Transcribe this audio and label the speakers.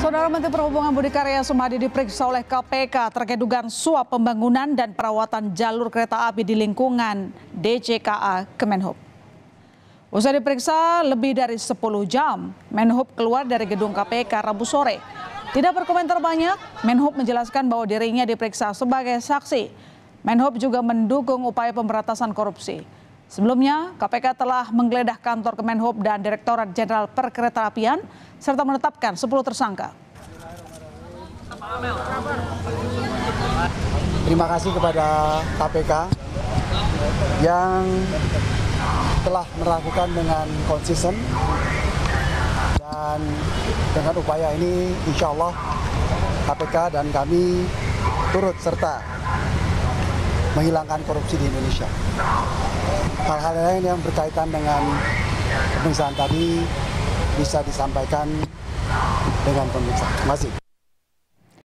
Speaker 1: Saudara Menteri Perhubungan Budi Karya Sumadi diperiksa oleh KPK terkait dugaan suap pembangunan dan perawatan jalur kereta api di lingkungan DJKA Kemenhub. Usai diperiksa lebih dari 10 jam, Menhub keluar dari gedung KPK Rabu sore. Tidak berkomentar banyak, Menhub menjelaskan bahwa dirinya diperiksa sebagai saksi. Menhub juga mendukung upaya pemberantasan korupsi. Sebelumnya, KPK telah menggeledah kantor Kemenhub dan Direktorat Jenderal Perkeretaapian serta menetapkan 10 tersangka.
Speaker 2: Terima kasih kepada KPK yang telah melakukan dengan konsisten, dan dengan upaya ini insya Allah KPK dan kami turut serta menghilangkan korupsi di Indonesia. Hal-hal lain yang berkaitan dengan pemeriksaan tadi bisa disampaikan dengan pemeriksaan. Terima kasih.